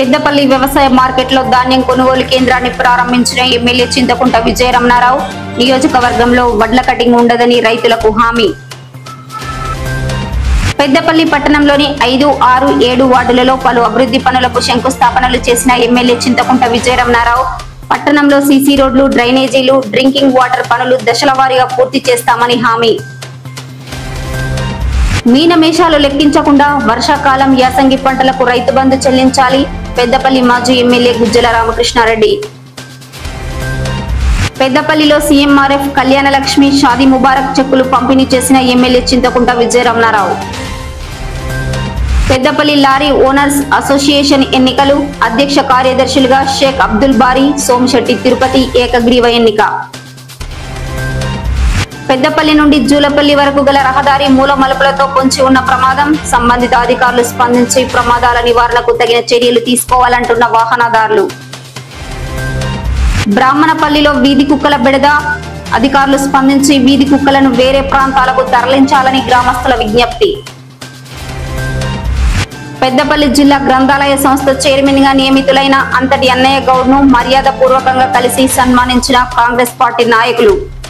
పెద్దపల్లి వ్యవసాయ మార్కెట్లో ధాన్యం కొనుగోలు కేంద్రాన్ని ప్రారంభించిన ఎమ్మెల్యే చింతకుంట విజయరమణారావు నియోజకవర్గంలో వడ్ల కటింగ్ ఉండదని రైతులకు హామీ. పెద్దపల్లి పట్టణంలోని 5, 6, 7 వార్డులలో పలు అభివృద్ధి పనులకు శంకుస్థాపనలు చేసిన ఎమ్మెల్యే చింతకుంట విజయరమణారావు పట్టణంలో సీసీ రోడ్లు, డ్రైనేజీలు, డ్రింకింగ్ వాటర్ పనులు దశల వారీగా పూర్తి చేస్తామని హామీ. మీనమేషాలు లెక్కించకుండా వర్షాకాలం, యాసంగి పంటలకు రైతు బంధు చెల్లించాలి. పెద్దపల్లి మాజీ ఎమ్మెల్యే గుజ్జల రామకృష్ణారెడ్డి. పెద్దపల్లిలో సీఎంఆర్ఎఫ్, కళ్యాణ లక్ష్మి, షాదీ ముబారక్ చెక్కులు పంపిణీ చేసిన MLA Chintakunta Vijayaramanarao. Peddapalli lorry owners association ఎన్నికలు అధ్యక్ష కార్యదర్శులుగా షేక్ అబ్దుల్ బారీ, సోమశెట్టి తిరుపతి ఏకగ్రీవ ఎన్నిక. పెద్దపల్లి నుండి జూలపల్లి వరకు గల రహదారి మూల మలుపులతో పొంచి ఉన్న ప్రమాదం. సంబంధిత అధికారులు స్పందించి ప్రమాదాల నివారణకు తగిన చర్యలు తీసుకోవాలంటున్న వాహనదారులు. బ్రాహ్మణపల్లిలో వీధి కుక్కల బెడద. అధికారులు స్పందించి వీధి కుక్కలను వేరే ప్రాంతాలకు తరలించాలని గ్రామస్తుల విజ్ఞప్తి. పెద్దపల్లి జిల్లా గ్రంథాలయ సంస్థ చైర్మన్ గా నియమితులైన అంతటి అన్నయ్య గౌడ్ ను మర్యాద పూర్వకంగా కలిసి సన్మానించిన కాంగ్రెస్ పార్టీ నాయకులు.